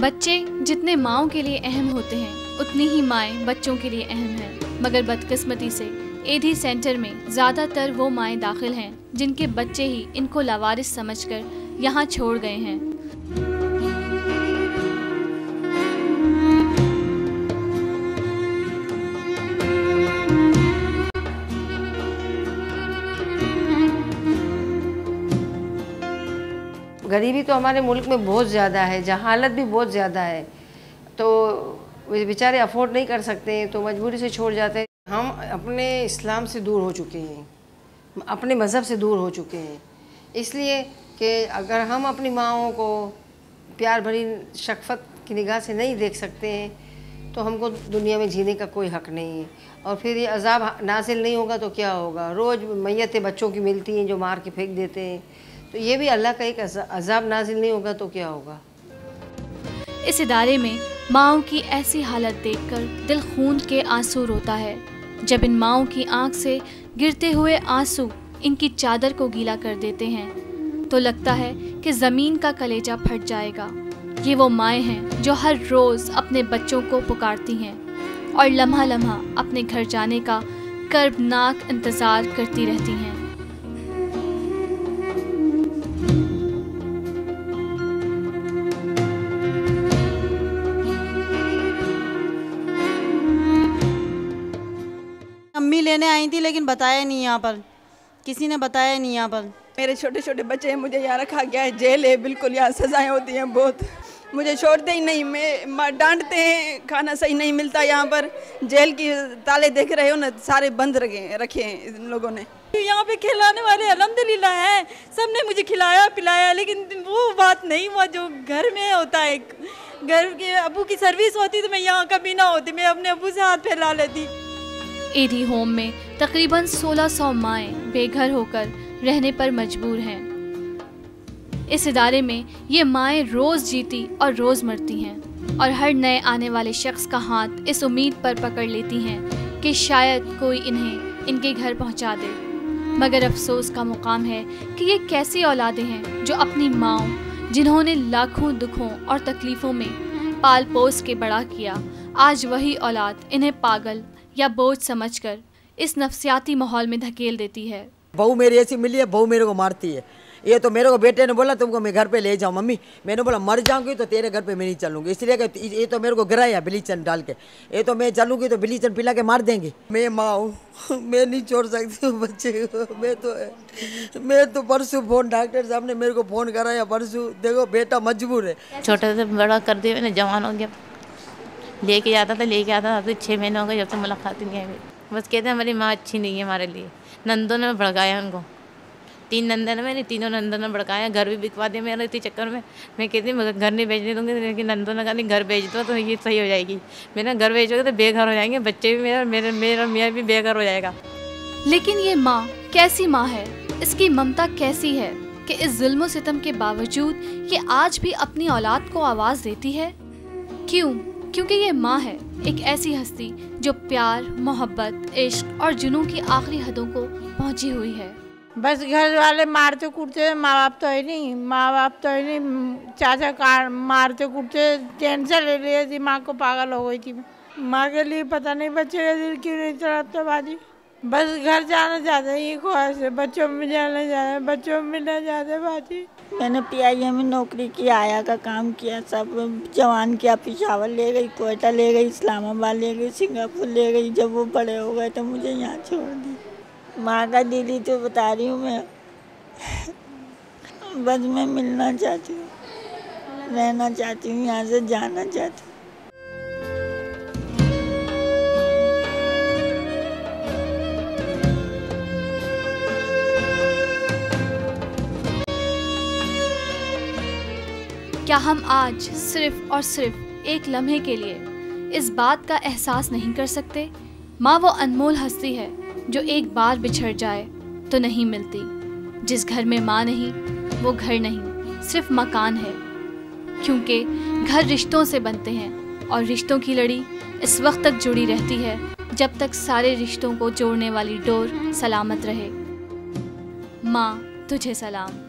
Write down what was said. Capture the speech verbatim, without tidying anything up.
बच्चे जितने माँओं के लिए अहम होते हैं उतनी ही माएँ बच्चों के लिए अहम हैं। मगर बदकिस्मती से एधी सेंटर में ज़्यादातर वो माएँ दाखिल हैं जिनके बच्चे ही इनको लावारिस समझकर यहाँ छोड़ गए हैं। गरीबी तो हमारे मुल्क में बहुत ज़्यादा है, जहालत भी बहुत ज़्यादा है, तो बेचारे अफोर्ड नहीं कर सकते हैं तो मजबूरी से छोड़ जाते हैं। हम अपने इस्लाम से दूर हो चुके हैं, अपने मज़हब से दूर हो चुके हैं, इसलिए कि अगर हम अपनी माँओं को प्यार भरी शफ़क़त की निगाह से नहीं देख सकते हैं तो हमको दुनिया में जीने का कोई हक़ नहीं है। और फिर ये अज़ाब नाज़िल नहीं होगा तो क्या होगा? रोज़ मैयतें बच्चों की मिलती हैं जो मार के फेंक देते हैं, तो ये भी अल्लाह का एक अज़ाब नाज़िल नहीं होगा तो क्या होगा? इस इदारे में माँओं की ऐसी हालत देखकर दिल खून के आंसू रोता है। जब इन माँओं की आंख से गिरते हुए आंसू इनकी चादर को गीला कर देते हैं तो लगता है कि ज़मीन का कलेजा फट जाएगा। ये वो माएँ हैं जो हर रोज़ अपने बच्चों को पुकारती हैं और लम्हा लम्हा अपने घर जाने का कर्बनाक इंतज़ार करती रहती हैं। अम्मी लेने आई थी लेकिन बताया नहीं, यहाँ पर किसी ने बताया नहीं। यहाँ पर मेरे छोटे छोटे बच्चे हैं, मुझे यहाँ रखा गया है, जेल है बिल्कुल, यहाँ सजाएं होती हैं बहुत, मुझे छोड़ते ही नहीं, मैं डांटते हैं, खाना सही नहीं मिलता यहाँ पर। जेल की ताले देख रहे हो ना, सारे बंद रखे रखे हैं इन लोगों ने। यहाँ पे खिलाने वाले अल्हम्दुलिल्लाह हैं, सबने मुझे खिलाया पिलाया, लेकिन वो बात नहीं हुआ जो घर में होता है। घर के अबू की सर्विस होती तो मैं यहाँ कभी ना होती, मैं अपने अबू से हाथ फैला लेती। एधी होम में तकरीबन सोलह सौ माएँ बेघर होकर रहने पर मजबूर हैं। इस इदारे में ये माएँ रोज़ जीती और रोज़ मरती हैं और हर नए आने वाले शख्स का हाथ इस उम्मीद पर पकड़ लेती हैं कि शायद कोई इन्हें इनके घर पहुंचा दे। मगर अफसोस का मुकाम है कि ये कैसी औलादें हैं जो अपनी माँओं जिन्होंने लाखों दुखों और तकलीफ़ों में पाल पोस के बड़ा किया, आज वही औलाद इन्हें पागल या बोझ समझकर इस नफसियाती माहौल में धकेल देती है। बहू मेरी ऐसी मिली है, बहू मेरे को मारती है। ये तो मेरे को बेटे ने बोला तुमको मैं घर पे ले जाऊँ मम्मी, मैंने बोला मर जाऊंगी तो तेरे घर पे मैं नहीं चलूंगी, इसलिए कि ये तो मेरे को गिराया बिलीचन डाल के, ये तो मैं चलूंगी तो बिलीचन पिला के मार देंगे। मैं माँ हूँ, मैं नहीं छोड़ सकती हूँ बच्चे को। मैं तो मैं तो परसों फोन डॉक्टर साहब ने मेरे को फ़ोन कराया परसों, देखो बेटा मजबूर है। छोटे से बड़ा कर दिया मैंने, जवान हो गया, लेके जाता था लेके आता था, तो छः महीने हो गए जब तक मुलाकात ही नहीं आई। बस कहते हैं हमारी माँ अच्छी नहीं है हमारे लिए। नंदों ने भड़काया उनको, तीन नंदन है मेरी, तीनों नंदों ने भड़काया, घर भी बिकवा दिया मेरे इसी चक्कर में। मैं कहती हूँ घर नहीं भेजने दूँगी, लेकिन नंदों ने कहा नहीं घर भेज दो तो ये सही हो जाएगी। मैंने घर भेजोगे तो बेघर हो जाएंगे बच्चे भी, मेरा मेरे मेरा मियाँ भी बेघर हो जाएगा। लेकिन ये माँ कैसी माँ है, इसकी ममता कैसी है कि इस जुल्म सितम के बावजूद ये आज भी अपनी औलाद को आवाज़ देती है। क्यों? क्योंकि ये माँ है एक ऐसी हस्ती जो प्यार, मोहब्बत, इश्क और जुनून की आखिरी हदों को पहुँची हुई है। बस घर वाले मारते कूटते, माँ बाप तो है नहीं, माँ बाप तो है नहीं, चाचा कार मारते कूटते, टेंशन ले लिए, दिमाग को पागल हो गई थी। माँ के लिए पता नहीं बच्चे का दिल क्यों नहीं तड़पता बाजी। बस घर जाना चाहते हैं, ये ख्वाहिश है, बच्चों में जाना चाहते हैं, बच्चों में मिलना चाहते हैं बाजी। मैंने पी आई ए में नौकरी की, आया का काम किया, सब जवान किया, पेशावर ले गई, कोयटा ले गई, इस्लामाबाद ले गई, सिंगापुर ले गई। जब वो बड़े हो गए तो मुझे यहाँ छोड़ दी। माँ का दिल ही तो बता रही हूँ मैं। बस मैं मिलना चाहती हूँ, रहना चाहती हूँ, यहाँ से जाना चाहती हूँ। क्या हम आज सिर्फ और सिर्फ एक लम्हे के लिए इस बात का एहसास नहीं कर सकते? माँ वो अनमोल हस्ती है जो एक बार बिछड़ जाए तो नहीं मिलती। जिस घर में माँ नहीं वो घर नहीं, सिर्फ मकान है। क्योंकि घर रिश्तों से बनते हैं और रिश्तों की लड़ी इस वक्त तक जुड़ी रहती है जब तक सारे रिश्तों को जोड़ने वाली डोर सलामत रहे। माँ तुझे सलाम।